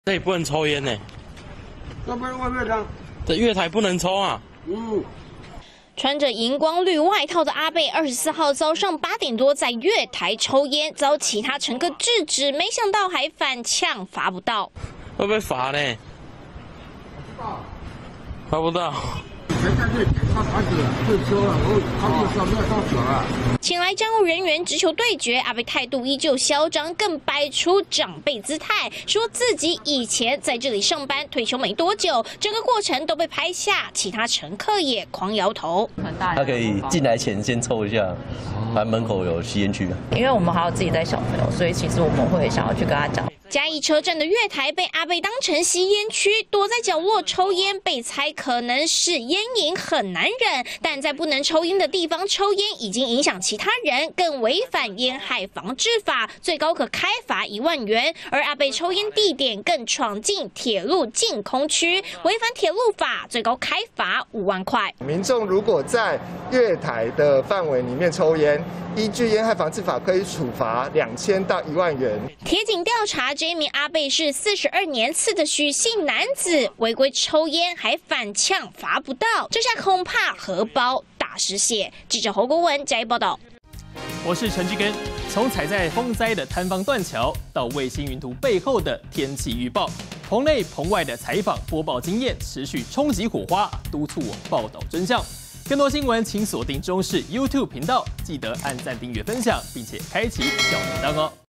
这里不能抽烟呢。 那不是外面的。 这月台不能抽啊。 穿着荧光绿外套的阿贝，24号早上8点多在月台抽烟，遭其他乘客制止，没想到还反呛，罚不到。 会不会罚呢？罚不到。 请来站务人员直球对决，阿贝态度依旧嚣张，更摆出长辈姿态，说自己以前在这里上班，退休没多久，整个过程都被拍下，其他乘客也狂摇头。 他可以进来前先抽一下，反正门口有吸烟区。 因为我们还有自己带小朋友，所以其实我们会想要去跟他讲。 嘉义车站的月台被阿贝当成吸烟区，躲在角落抽烟，被猜可能是烟瘾很难忍。但在不能抽烟的地方抽烟，已经影响其他人，更违反烟害防治法，最高可开罚1万元。而阿贝抽烟地点更闯进铁路禁空区，违反铁路法，最高开罚5万块。 民众如果在月台的范围里面抽烟，依据烟害防治法可以处罚2000到1万元。 铁警调查。 这名阿贝是42年次的许姓男子，违规抽烟还反呛，罚不到，这下恐怕荷包大失血。记者侯国文加以报道。 我是陈志根。从踩在风灾的坍方断桥，到卫星云图背后的天气预报，棚内棚外的采访播报经验持续冲击火花，督促我报道真相。更多新闻请锁定中视 YouTube 频道，记得按赞、订阅、分享，并且开启小铃铛哦。